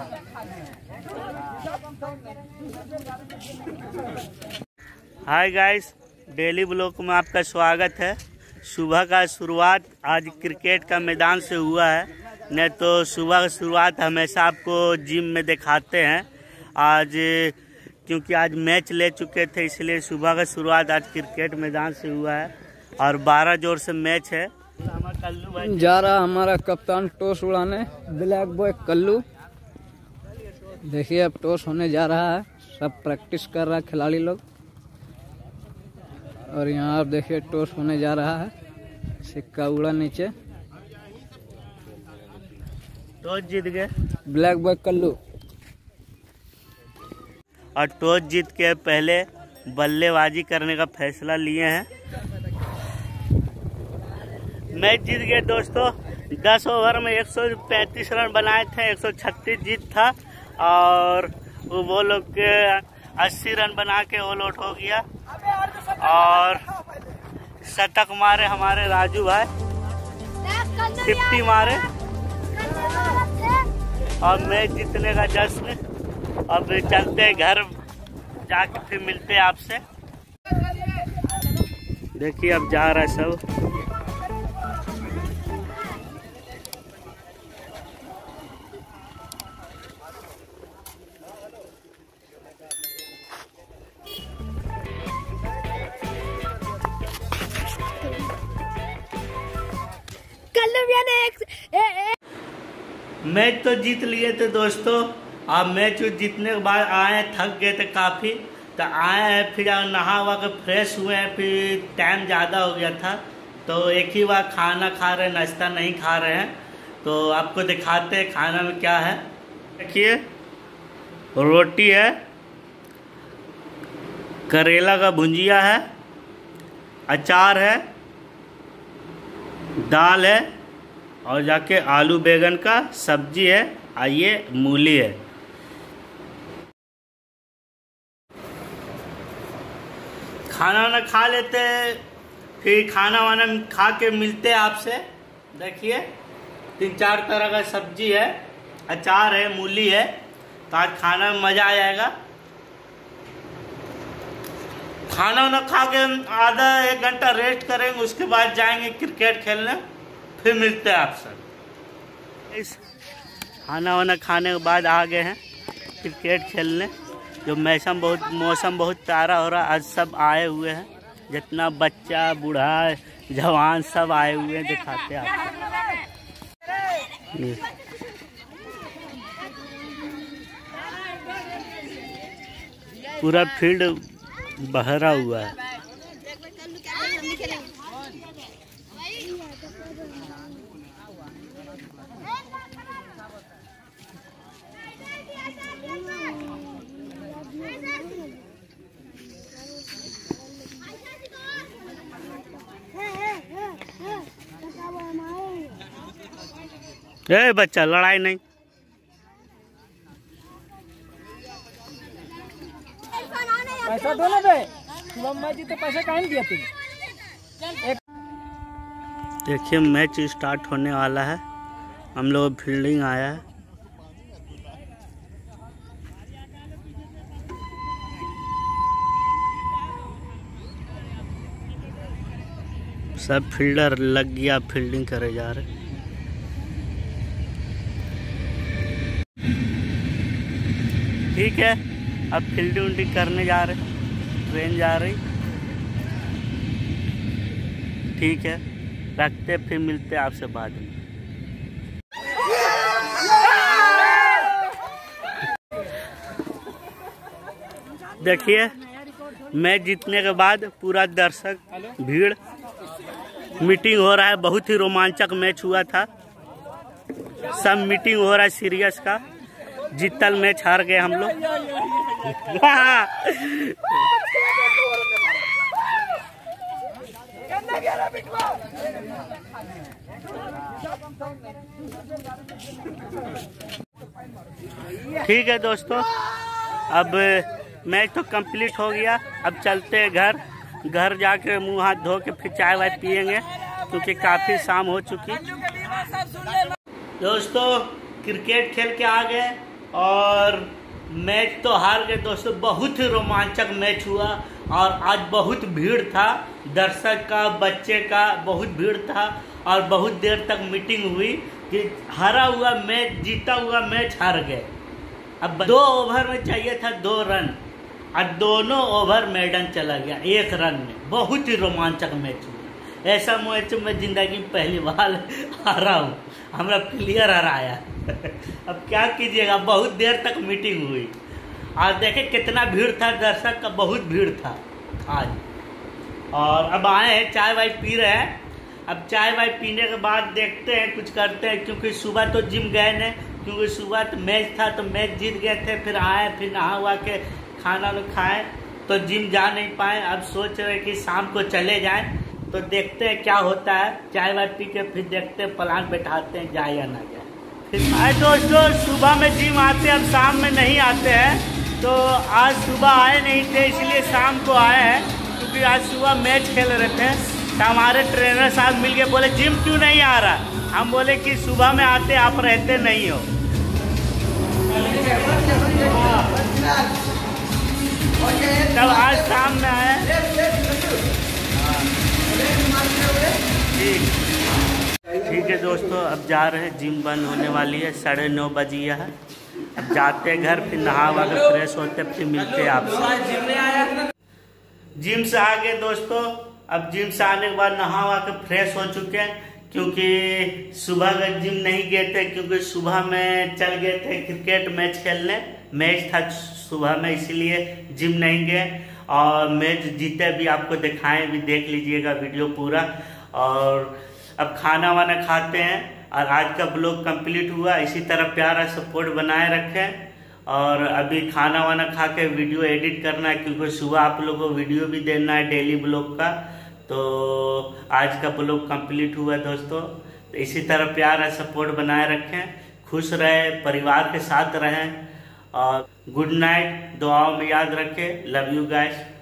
Hi guys, daily blog में आपका स्वागत है। सुबह का शुरुआत आज क्रिकेट का मैदान से हुआ है, नहीं तो सुबह का शुरुआत हमेशा आपको जिम में दिखाते हैं। आज क्योंकि आज मैच ले चुके थे, इसलिए सुबह का शुरुआत आज क्रिकेट मैदान से हुआ है और 12 जोर से मैच है। कल्लू जा रहा हमारा कप्तान टॉस उड़ाने, ब्लैक बॉय कल्लू। देखिए अब टॉस होने जा रहा है, सब प्रैक्टिस कर रहा है खिलाड़ी लोग। और यहाँ आप देखिए टॉस होने जा रहा है, सिक्का उड़ा नीचे, टॉस जीत गए ब्लैक बॉय कल्लू। और टॉस जीत के पहले बल्लेबाजी करने का फैसला लिए हैं। मैच जीत गए दोस्तों। 10 ओवर में 135 रन बनाए थे, 136 जीत था और वो लोग के 80 रन बना के ऑल आउट हो गया। और शतक मारे हमारे राजू भाई, 50 मारे और मैच जीतने का जश्न। अब चलते घर, जाके फिर मिलते हैं आपसे। देखिए अब जा रहा है सब। मैच तो जीत लिए थे दोस्तों। अब मैच जीतने के बाद आए, थक गए थे काफ़ी, तो आए हैं फिर नहा वहा के फ्रेश हुए हैं। फिर टाइम ज़्यादा हो गया था तो एक ही बार खाना खा रहे हैं, नाश्ता नहीं खा रहे हैं। तो आपको दिखाते हैं खाना में क्या है। देखिए रोटी है, करेला का भुंजिया है, अचार है, दाल है और जाके आलू बैगन का सब्जी है। आइए मूली है। खाना वाना खा लेते हैं, फिर खाना वाना खा के मिलते हैं आपसे। देखिए 3-4 तरह का सब्जी है, अचार है, मूली है, तो आज खाना में मज़ा आ जाएगा। खाना वाना खा के आधा 1 घंटा रेस्ट करेंगे, उसके बाद जाएंगे क्रिकेट खेलने। फिर मिलते हैं आपसे। इस खाना वाना खाने के बाद आ गए हैं क्रिकेट खेलने। जो मौसम बहुत प्यारा हो रहा है। आज सब आए हुए हैं, जितना बच्चा बूढ़ा जवान सब आए हुए हैं। दिखाते हैं आपको। पूरा फील्ड भरा हुआ है। ए बच्चा, लड़ाई नहीं। पैसा दो ना बे, शुभम जी तो पैसा कहाँ दिया तुम? देखिए मैच स्टार्ट होने वाला है, हम लोग फील्डिंग आया है। सब फील्डर लग गया, फील्डिंग करे जा रहे। ठीक है, अब फील्डिंग करने जा रहे, ट्रेन जा रही। ठीक है, रखते फिर मिलते आपसे बाद में। देखिए मैच जीतने के बाद पूरा दर्शक भीड़, मीटिंग हो रहा है। बहुत ही रोमांचक मैच हुआ था। सब मीटिंग हो रहा है सीरियस का। जीतल मैच हार गए हम लोग। ठीक है दोस्तों, अब मैच तो कंप्लीट हो गया। अब चलते हैं घर। घर जाके मुंह हाथ धो के फिर चाय वाय पियेंगे, क्योंकि काफ़ी शाम हो चुकी। दोस्तों क्रिकेट खेल के आ गए और मैच तो हार गए दोस्तों। बहुत ही रोमांचक मैच हुआ और आज बहुत भीड़ था, दर्शक का, बच्चे का बहुत भीड़ था और बहुत देर तक मीटिंग हुई कि हारा हुआ मैच, जीता हुआ मैच हार गए। अब 2 ओवर में चाहिए था 2 रन और दोनों ओवर मैडन चला गया 1 रन में। बहुत ही रोमांचक मैच हुआ। ऐसा मैच मैं जिंदगी में पहली बार हारा हूँ, हमारा प्लेयर हराया। अब क्या कीजिएगा, बहुत देर तक मीटिंग हुई और देखे कितना भीड़ था, दर्शक का बहुत भीड़ था आज। और अब आए हैं, चाय वाय पी रहे हैं। अब चाय वाय पीने के बाद देखते हैं कुछ करते हैं, क्योंकि सुबह तो जिम गए नहीं, क्योंकि सुबह तो मैच था तो मैच जीत गए थे। फिर आए, फिर नहा हुआ के खाना खाए तो जिम जा नहीं पाए। अब सोच रहे कि शाम को चले जाएं, तो देखते हैं क्या होता है। चाय वाय पी के फिर देखते हैं, प्लान बैठाते हैं जाए या ना जाए। फिर आए दोस्तों, सुबह में जिम आते हैं, अब शाम में नहीं आते हैं। तो आज सुबह आए नहीं थे, इसलिए शाम को आए हैं, क्योंकि आज सुबह मैच खेल रहे थे। तो हमारे ट्रेनर साहब मिल के बोले जिम क्यों नहीं आ रहा। हम बोले कि सुबह में आते, आप रहते नहीं हो। तब आज शाम में आए। ठीक है दोस्तों, अब जा रहे हैं, जिम बंद होने वाली है, 9:30 बजे है। अब जाते हैं घर, फिर नहा वहा के फ्रेश होते, फिर मिलते हैं आपसे। जिम से आ गए दोस्तों। अब जिम से आने के बाद नहा वहा के फ्रेश हो चुके हैं, क्योंकि सुबह का जिम नहीं गए थे, क्योंकि सुबह में चल गए थे क्रिकेट मैच खेलने। मैच था सुबह में, इसीलिए जिम नहीं गए। और मैच जीते भी आपको दिखाएं, भी देख लीजिएगा वीडियो पूरा। और अब खाना वाना खाते हैं और आज का ब्लॉग कंप्लीट हुआ। इसी तरह प्यारा सपोर्ट बनाए रखें। और अभी खाना वाना खा के वीडियो एडिट करना है, क्योंकि सुबह आप लोगों को वीडियो भी देना है डेली ब्लॉग का। तो आज का ब्लॉग कंप्लीट हुआ दोस्तों। तो इसी तरह प्यारा सपोर्ट बनाए रखें, खुश रहें, परिवार के साथ रहें और गुड नाइट। दुआओं में याद रखें। Love you guys.